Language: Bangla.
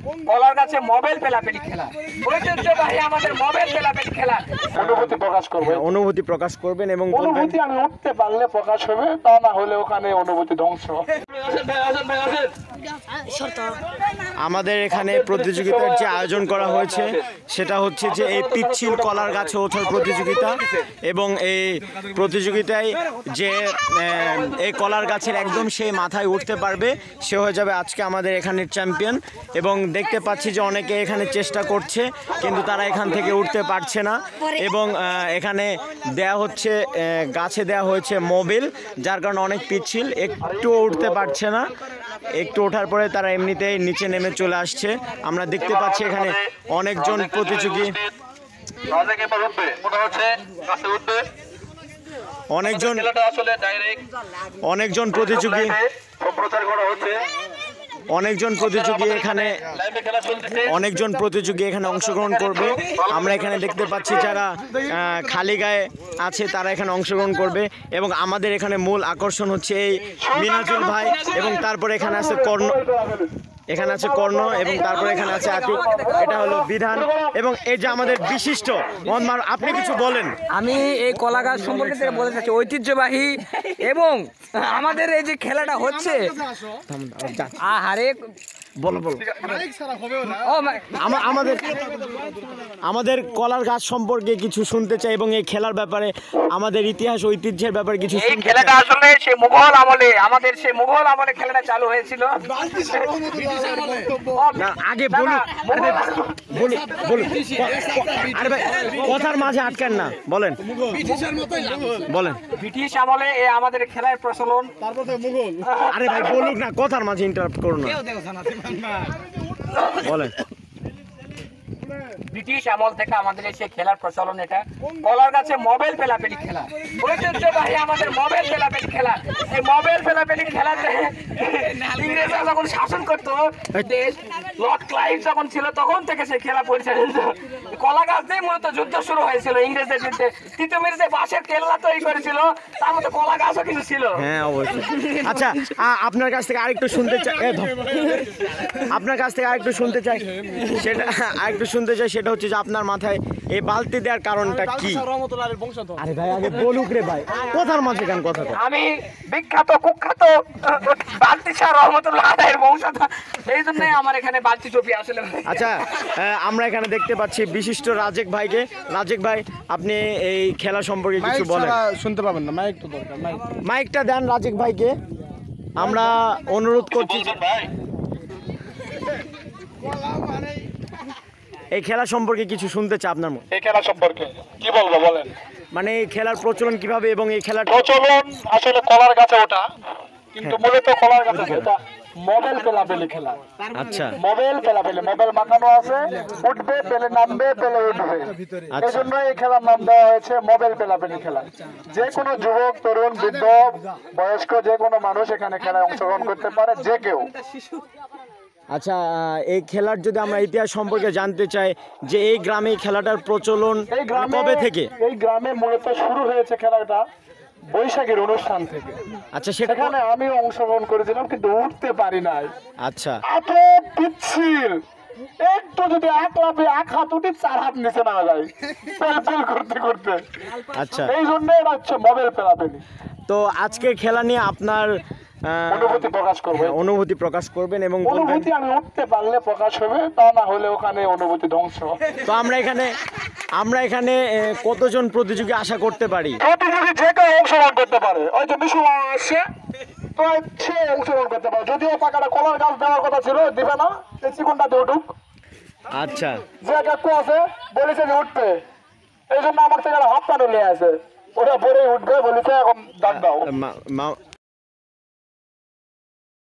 কলার গাছে মোবাইল পেলাপেলি খেলা, ঐতিহ্যবাহী আমাদের মোবাইল পেলাপেলি খেলা। অনুভূতি প্রকাশ করবে, অনুভূতি প্রকাশ করবেন এবং অনুভূতি আমি উঠতে পারলে প্রকাশ হবে, তা না হলে ওখানে অনুভূতি ধ্বংস। আমাদের এখানে প্রতিযোগিতার যে আয়োজন করা হয়েছে সেটা হচ্ছে যে এই পিচ্ছিল কলার গাছে ওঠার প্রতিযোগিতা, এবং এই প্রতিযোগিতায় যে এই কলার গাছের একদম সেই মাথায় উঠতে পারবে সে হয়ে যাবে আজকে আমাদের এখানের চ্যাম্পিয়ন। এবং দেখতে পাচ্ছি যে অনেকে এখানে চেষ্টা করছে কিন্তু তারা এখান থেকে উঠতে পারছে না, এবং এখানে দেয়া হচ্ছে গাছে দেয়া হয়েছে মোবিল, যার কারণে অনেক পিচ্ছিল, একটুও উঠতে পারছে না। একটু ওঠার পরে তারা এমনিতেই নিচে নেমে চলে আসছে। আমরা দেখতে পাচ্ছি এখানে অনেকজন প্রতিযোগী, অনেকজন প্রতিযোগী এখানে অংশগ্রহণ করবে। আমরা এখানে দেখতে পাচ্ছি যারা খালি গায়ে আছে তারা এখানে অংশগ্রহণ করবে, এবং আমাদের এখানে মূল আকর্ষণ হচ্ছে এই মিনাজুল ভাই, এবং তারপরে এখানে আছে কর্ণ, এবং তারপরে এখানে আছে আতিক, এটা হলো বিধান, এবং এই যে আমাদের বিশিষ্ট মোহাম্মদ, আপনি কিছু বলেন। আমি এই কলা গাছ সম্পর্কে বলতে চাচ্ছি, ঐতিহ্যবাহী এবং আমাদের এই যে খেলাটা হচ্ছে, আহারে বলো আমাদের কলার গাছ সম্পর্কে কিছু শুনতে চাই, এবং এই খেলার ব্যাপারে আমাদের ইতিহাস ঐতিহ্যের ব্যাপারে কিছু। এই খেলাটা আসলে সে মুঘল আমলে, আমাদের সে মুঘল আমলে খেলাটা চালু হয়েছিল। আগে বলুন, আরে ভাই কথার মাঝে আটকেন না, বলেন। ব্রিটিশ আমলে আমাদের খেলার প্রচলন, আরে ভাই বলুক না, কথার মাঝে ইন্টারাপ্ট করুন না, বলেন। ব্রিটিশ আমল থেকে আমাদের সেই খেলার প্রচলন, এটা কলার গাছে মোবাইল পেলাপেলি খেলা, ঐতিহ্যবাহী আমাদের মোবাইল পেলাপেলি খেলা। এই মোবাইল পেলাপেলি খেলাতে ইংরেজরা যখন শাসন করতো দেশ, লর্ড ক্লাইভ যখন ছিল তখন থেকে সেই খেলা পরিচালিত। কলা গাছ দিয়ে মূলত যুদ্ধ শুরু হয়েছিল ইংরেজদের বিরুদ্ধে। তিতুমির যে বাঁশের কেল্লা তৈরি করেছিল তার মধ্যে কলা গাছও কিছু ছিল। হ্যাঁ অবশ্যই। আচ্ছা আপনার কাছ থেকে আরেকটু শুনতে চাই, সেটা হচ্ছে যে আপনার মাথায় এই বালতি দেওয়ার কারণটা কি? আরে ভাই আগে বলুক রে ভাই, কথার মাঝে কেন কথা? আমি বিখ্যাত কুখ্যাত বালতি শাহ রহমতুল্লাহ আলাইহির বংশধর, এই জন্যই আমার এখানে বালতি টুপি আসলে। আচ্ছা আমরা এখানে দেখতে পাচ্ছি বিশিষ্ট রাজেক ভাইকে। রাজেক ভাই আপনি এই খেলা সম্পর্কে কিছু বলেন। শুনতে পাবেন না, মাইক তো দরকার, মাইকটা দেন রাজেক ভাইকে, আমরা অনুরোধ করছি। এই খেলা সম্পর্কে কিছু শুনতে চাই আপনার মুখে। এই খেলা সম্পর্কে কি বলবো বলেন? মানে এই খেলার প্রচলন কিভাবে, এবং এই খেলার প্রচলন আসলে কলার গাছে ওঠা, কিন্তু মূলত কলার গাছে এটা মোবাইল পেলাপেলি খেলা। আচ্ছা, মোবাইল পেলাপেলি, মোবাইল মাখানো আছে, উঠবে পেলে নামবে, পেলে উঠবে, এই জন্য এই খেলার নাম দেওয়া হয়েছে মোবাইল পেলাপেলি খেলা। যে কোনো যুবক, তরুণ, বৃদ্ধ, বয়স্ক যে কোনো মানুষ এখানে খেলায় অংশগ্রহণ করতে পারে, যে কেউ। আচ্ছা এই খেলার যদি আমরা ইতিহাস সম্পর্কে জানতে চাই, যে এই গ্রামে খেলাটার প্রচলন কবে থেকে? এই গ্রামে মূলত শুরু হয়েছে খেলাটা বৈশাখের অনুষ্ঠান থেকে। আচ্ছা সেখানে আমিও অংশগ্রহণ করেছিলাম কিন্তু উঠতে পারি নাই। আচ্ছা এত পিচ্ছিল, একটু যদি এক লাফে এক হাত উঠি 4 হাত নিচে নামা যায় পেল করতে করতে। আচ্ছা এই জন্য এটা হচ্ছে মোবাইল পেলাপেলি। তো আজকের খেলা নিয়ে আপনার অনুভূতি প্রকাশ করবেন, অনুভূতি প্রকাশ করবেন, এবং অনুভূতি আমি উঠতে পারলে প্রকাশ হবে, তা না হলে ওখানে অনুভূতি ধ্বংস। তো আমরা এখানে কতজন প্রতিযোগী আশা করতে পারি? প্রতিযোগী যে কেউ অংশগ্রহণ করতে পারে। ওই যে মিশু আসছে তো সে অংশগ্রহণ করতে পারে। যদিও পাকাটা কলার গাছ দেওয়ার কথা ছিল, দিবে না, এই চিকনটাতে উঠুক। আচ্ছা যে কাকু আছে বলেছে যে উঠবে, এই জন্য আমার থেকে হাত পা নিয়ে আছে, ওরা পরে উঠবে বলেছে, এখন ডাক দাও।